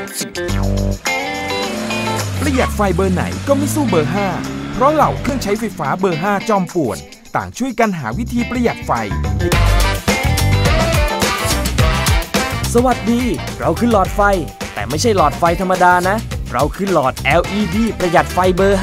ประหยัดไฟเบอร์ไหนก็ไม่สู้เบอร์ 5เพราะเหล่าเครื่องใช้ไฟฟ้าเบอร์ 5จอมป่วนต่างช่วยกันหาวิธีประหยัดไฟสวัสดีเราคือหลอดไฟแต่ไม่ใช่หลอดไฟธรรมดานะเราคือหลอด LED ประหยัดไฟเบอร์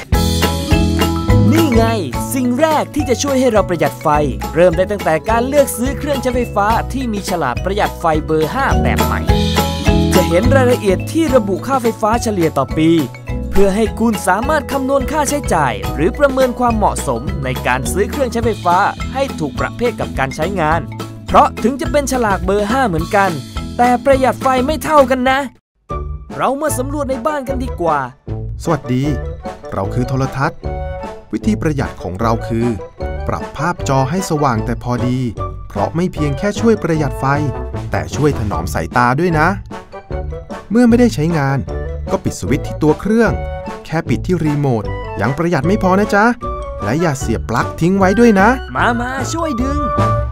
5นี่ไงสิ่งแรกที่จะช่วยให้เราประหยัดไฟเริ่มได้ตั้งแต่การเลือกซื้อเครื่องใช้ไฟฟ้าที่มีฉลากประหยัดไฟเบอร์ 5แบบใหม่จะเห็นรายละเอียดที่ระบุค่าไฟฟ้าเฉลี่ยต่อปีเพื่อให้คุณสามารถคำนวณค่าใช้จ่ายหรือประเมินความเหมาะสมในการซื้อเครื่องใช้ไฟฟ้าให้ถูกประเภทกับการใช้งานเพราะถึงจะเป็นฉลากเบอร์ 5เหมือนกันแต่ประหยัดไฟไม่เท่ากันนะเรามาสำรวจในบ้านกันดีกว่าสวัสดีเราคือโทรทัศน์วิธีประหยัดของเราคือปรับภาพจอให้สว่างแต่พอดีเพราะไม่เพียงแค่ช่วยประหยัดไฟแต่ช่วยถนอมสายตาด้วยนะเมื่อไม่ได้ใช้งานก็ปิดสวิตช์ที่ตัวเครื่องแค่ปิดที่รีโมทยังประหยัดไม่พอนะจ๊ะและอย่าเสียบปลั๊กทิ้งไว้ด้วยนะมาช่วยดึง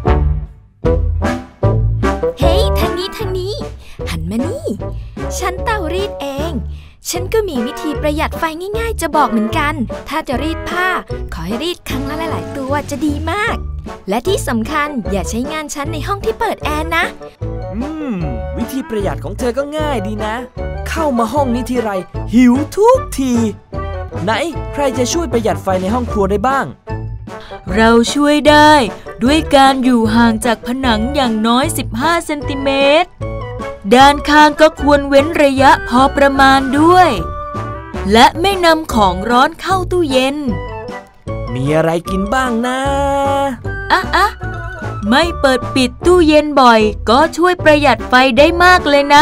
เฮ้ยทางนี้หันมานี่ฉันเตารีดเองฉันก็มีวิธีประหยัดไฟง่ายๆจะบอกเหมือนกันถ้าจะรีดผ้าขอให้รีดครั้งละหลายๆตัวจะดีมากและที่สำคัญอย่าใช้งานฉันในห้องที่เปิดแอร์นะวิธีประหยัดของเธอก็ง่ายดีนะเข้ามาห้องนี้ทีไรหิวทุกทีไหนใครจะช่วยประหยัดไฟในห้องครัวได้บ้างเราช่วยได้ด้วยการอยู่ห่างจากผนังอย่างน้อย15เซนติเมตรด้านข้างก็ควรเว้นระยะพอประมาณด้วยและไม่นำของร้อนเข้าตู้เย็นมีอะไรกินบ้างนะไม่เปิดปิดตู้เย็นบ่อยก็ช่วยประหยัดไฟได้มากเลยนะ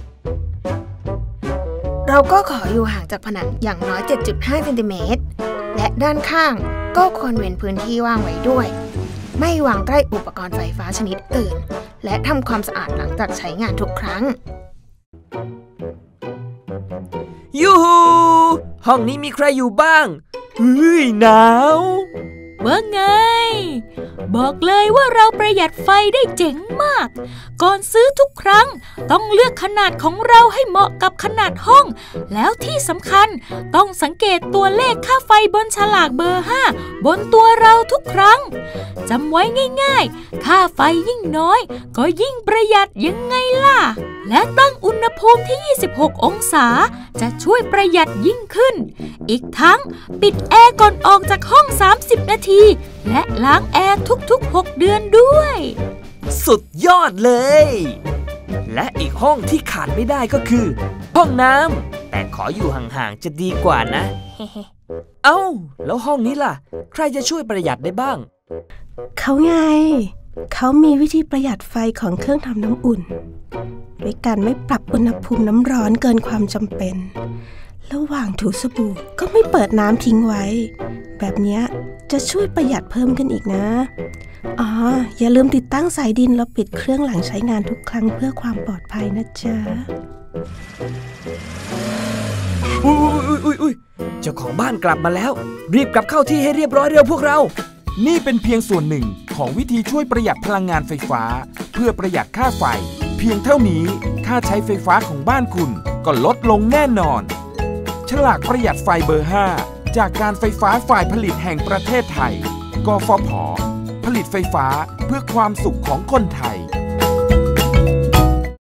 เราก็ขออยู่ห่างจากผนังอย่างน้อย 7.5 เซนติเมตรและด้านข้างก็ควรเว้นพื้นที่ว่างไว้ด้วยไม่วางใกล้อุปกรณ์ไฟฟ้าชนิดอื่นและทำความสะอาดหลังจากใช้งานทุกครั้งยูฮูห้องนี้มีใครอยู่บ้างหนาวว่าไงบอกเลยว่าเราประหยัดไฟได้เจ๋งมากก่อนซื้อทุกครั้งต้องเลือกขนาดของเราให้เหมาะกับขนาดห้องแล้วที่สำคัญต้องสังเกตตัวเลขค่าไฟบนฉลากเบอร์ 5บนตัวเราทุกครั้งจำไว้ง่ายๆค่าไฟยิ่งน้อยก็ยิ่งประหยัดยังไงล่ะและตั้งอุณหภูมิที่26องศาจะช่วยประหยัดยิ่งขึ้นอีกทั้งปิดแอร์ก่อนออกจากห้อง30นาทีและล้างแอร์ทุกๆ6เดือนด้วยสุดยอดเลยและอีกห้องที่ขาดไม่ได้ก็คือห้องน้ำแต่ขออยู่ห่างๆจะดีกว่านะ เอ้าแล้วห้องนี้ล่ะใครจะช่วยประหยัดได้บ้างเขาไงเขามีวิธีประหยัดไฟของเครื่องทำน้ำอุ่นด้วยการไม่ปรับอุณหภูมิน้ำร้อนเกินความจำเป็นระหว่างถูสบู่ก็ไม่เปิดน้ำทิ้งไว้แบบนี้จะช่วยประหยัดเพิ่มขึ้นอีกนะอย่าลืมติดตั้งสายดินแล้วปิดเครื่องหลังใช้งานทุกครั้งเพื่อความปลอดภัยนะจ๊ะอุ๊ยเจ้าของบ้านกลับมาแล้วรีบกลับเข้าที่ให้เรียบร้อยเร็วพวกเรานี่เป็นเพียงส่วนหนึ่งของวิธีช่วยประหยัดพลังงานไฟฟ้าเพื่อประหยัดค่าไฟเพียงเท่านี้ค่าใช้ไฟฟ้าของบ้านคุณก็ลดลงแน่นอนฉลากประหยัดไฟเบอร์ 5จากการไฟฟ้าฝ่ายผลิตแห่งประเทศไทยกฟผ.ผลิตไฟฟ้าเพื่อความสุขของคนไทย